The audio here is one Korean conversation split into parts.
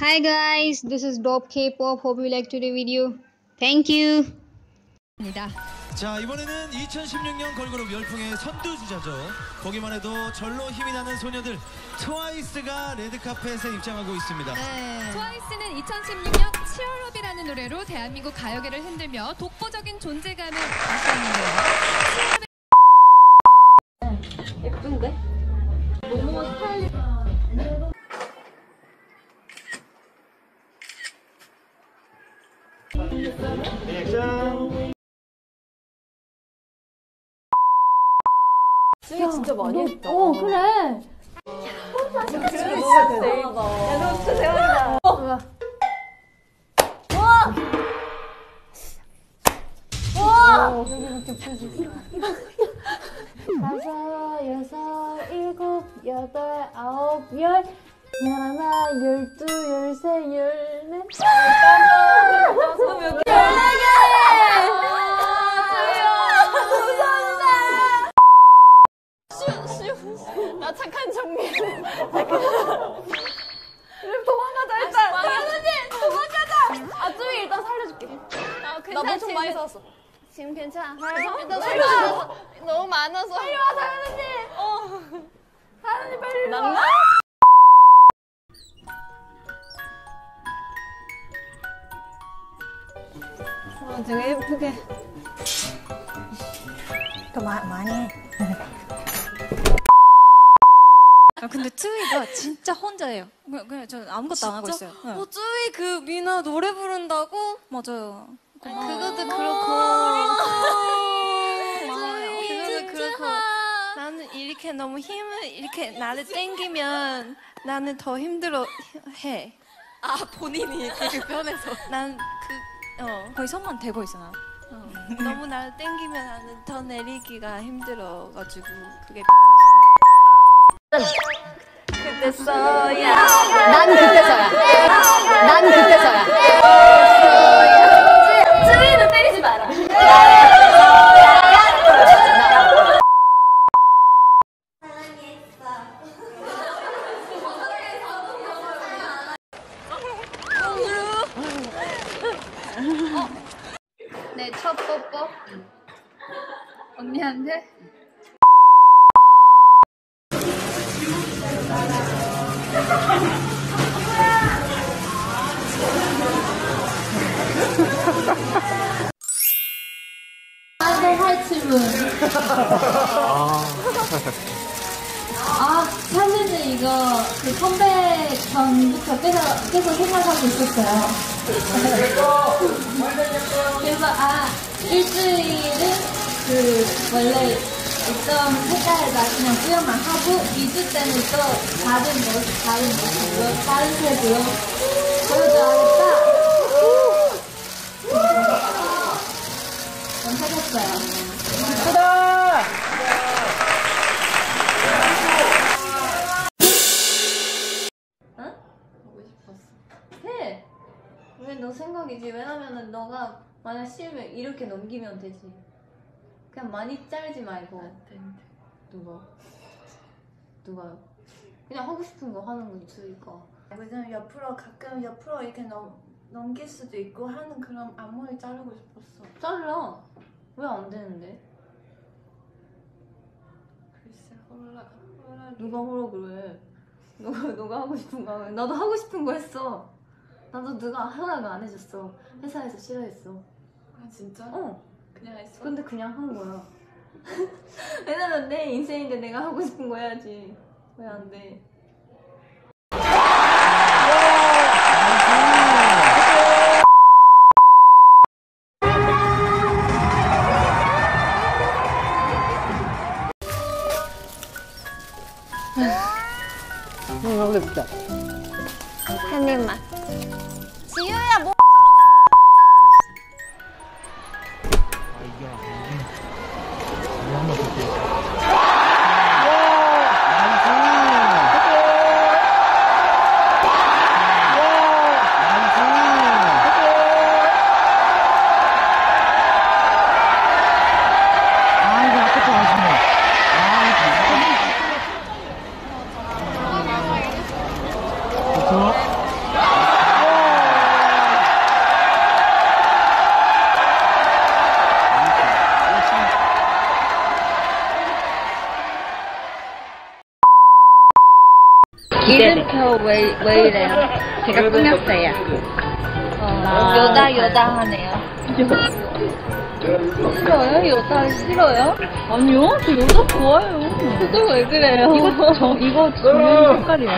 Hi guys, this is Dope K-pop. Hope you like today's video. Thank you. 자, 이번에는 2016년 걸그룹 열풍의 선두주자죠. 보기만 해도 절로 힘이 나는 소녀들 트와이스가 레드카펫에 입장하고 있습니다. 네. 트와이스는 2016년 치얼업이라는 노래로 대한민국 가요계를 흔들며 독보적인 존재감을 다시했는데요. 예쁜데? 너무 스타일리. 수희 진짜 많이 했다. 그래. 수희 진짜 대단하다. 야, 너 진짜 대박이다. 와! 여기 이렇게 펴주세요. 5, 6, 7, 8, 9, 10, 11, 12, 13, 14. 너 몇 개? 14개! 나 착한 정리. 도망가자 일단. 당연하지. 도망가자. 아, 쯔위 일단 살려줄게. 나 엄청 많이 사왔어. 지금 괜찮아. 일단 살려줘. 너무 많아서. 빨리 와, 사연언니. 사연언니 빨리 와. 맞나? 되게 예쁘게. 더 많이 해. 근데 쯔위가 진짜 혼자예요. 그냥 저 아무것도 안 하고 있어요. 네. 쯔위 그 미나 노래 부른다고? 맞아요. 그것도 그렇고. 그것도 그렇고. 나는 이렇게 너무 힘을 이렇게 나를 땡기면 나는 더 힘들어 해. 아, 본인이 되게 편해서. 난 거의 손만 대고 있어 나. 너무 나를 땡기면 나는 더 내리기가 힘들어가지고 그게. 그때서야. 난 그때서야. 난 그때서야. 쯔위는 때리지 마라. 내 첫 뽀뽀 언니한테. 할 질문. 사실은 이거 그 컴백 전부터 계속 생각하고 있었어요. 그래서 일주일은 그 원래 있던 색깔에다 그냥 뿌연만 하고 2주 때는 또 다른 모습으로 다른 색으로 보여줘야겠다. 하겠어요. 응? 보고 싶었어. 해! 왜 너 생각이지? 왜냐면은 너가 만약 싫으면 이렇게 넘기면 되지. 그냥 많이 짤지 말고. 누가요? 그냥 하고 싶은 거 하는 거지, 쯔위가. 왜냐면 가끔 옆으로 이렇게 넘길 수도 있고 하는 그런 앞머리 자르고 싶었어. 잘라. 왜 안 되는데? 글쎄, 몰라. 누가 뭐라 그래? 너가 하고 싶은 거 하면 나도 하고 싶은 거 했어. 나도 누가 허락을 안 해줬어. 회사에서 싫어했어. 아, 진짜? 그냥 했어? 근데 그냥 한 거야. 왜냐면 내 인생인데 내가 하고 싶은 거 해야지. 왜 안 돼? 한 입만. 지유야 뭐? 그렇죠? 왜 이래요? 제가 꾸몄어요. 여다하네요. 싫어요? 여다 싫어요? 아니요, 저 여다 좋아요. 저도 왜 그래요? 이거 정면 색깔이에요.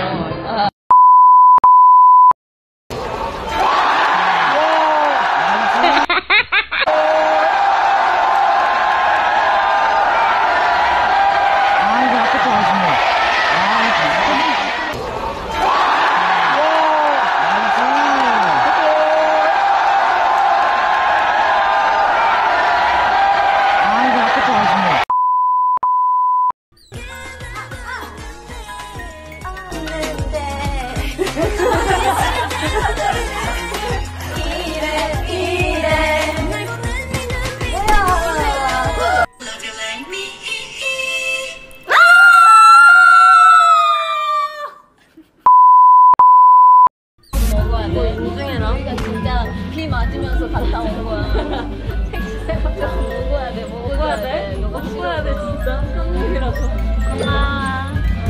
인중이랑 진짜 비 맞으면서 갔다 온 거야. 먹어야 돼, 먹어야 돼. 먹어야 돼, 진짜. 한국이라서. 엄마.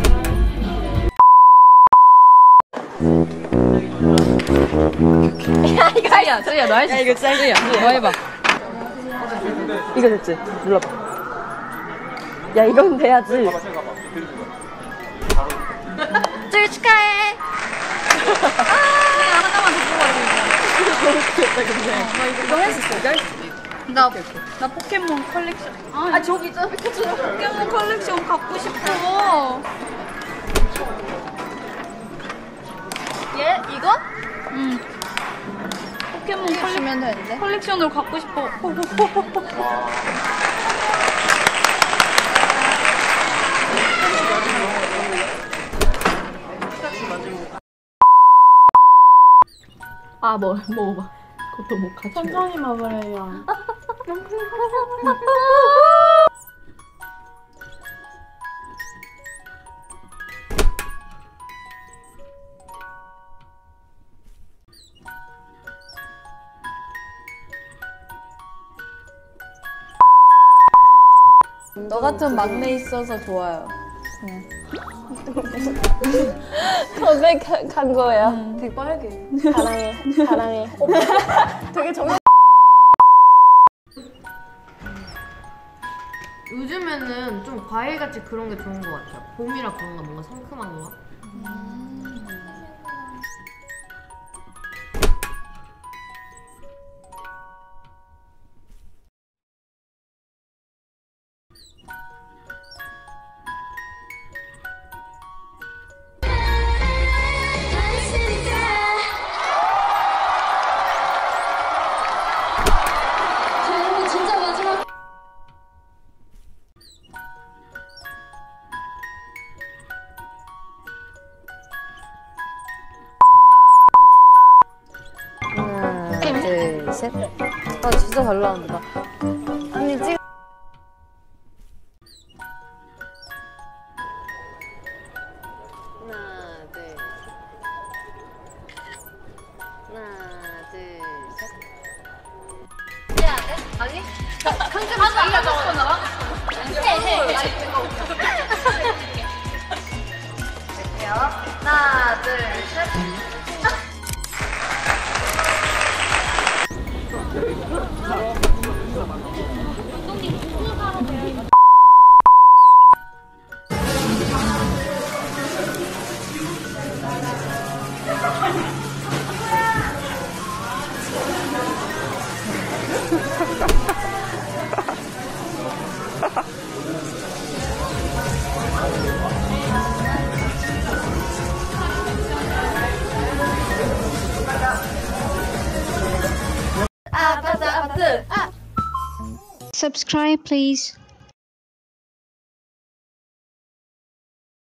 쯔야, 너 할 수 있어. 이거 쯔야, 너 해봐. 이거 됐지? 눌러봐. 야, 이건 돼야지. 쯔 축하해. 하나만 더 뽑아주자. 이거 할 수 있어. 이거 할 수 있어. 나 포켓몬 컬렉션. 아 저기 있잖아. 포켓몬 컬렉션 갖고 싶어. 얘? 이거? 응. 포켓몬 컬렉션 되는데? 컬렉션으로 갖고 싶어. 아, 먹어봐. 그것도 못 가져. 천천히 먹으래요. 너 같은 막내 있어서 좋아요. 고백한 거예요. 백발하게. 사랑해. 되게 정말. 요즘에는 좀 과일같이 그런 게 좋은 것 같아요. 봄이라 그런가 뭔가 상큼한 거. 하나, 둘, 셋. 아, 진짜 잘 나온다. 언니 찍. 하나, 둘, 셋. 하나, 둘, 셋. 해야 돼? 아니? 강제로 자기가 적었나 봐? 해. 하나, 둘, 셋. Subscribe, please.